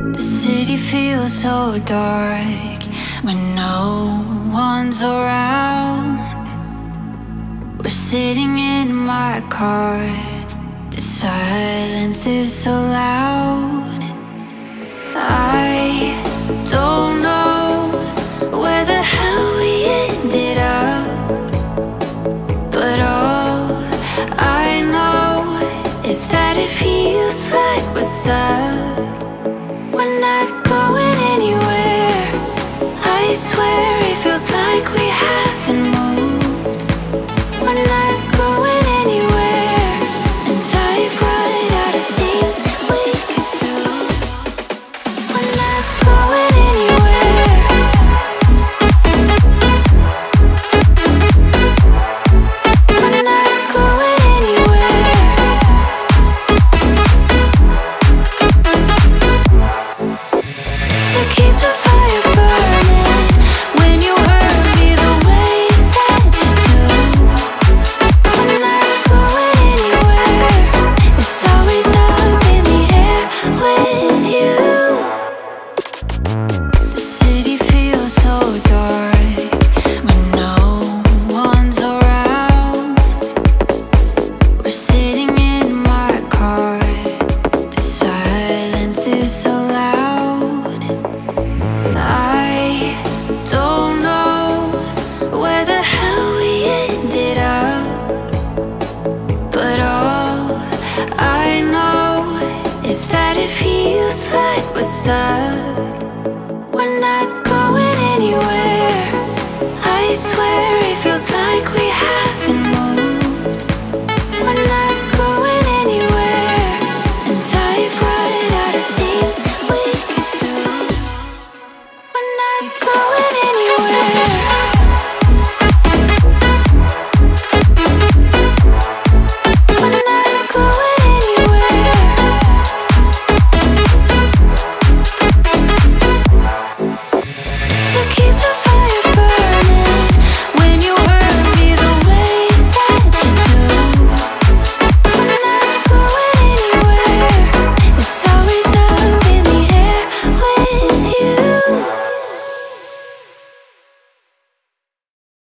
The city feels so dark when no one's around. We're sitting in my car. The silence is so loud. I don't know where the hell we ended up, but all I know is that it feels like we're stuck. We're not going anywhere. I swear it feels like we haven't moved. We're not going anywhere, and I've run out of things we could do. We're not going anywhere. We're not going anywhere. To keep the fire burning when you hurt me the way that you do. We're not going anywhere. It's always up in the air with you. The city feels so dark when no one's around. We're sitting in my car. The silence is so loud. I don't know where the hell we ended up, but all I know is that it feels like we're stuck. We're not going anywhere. I swear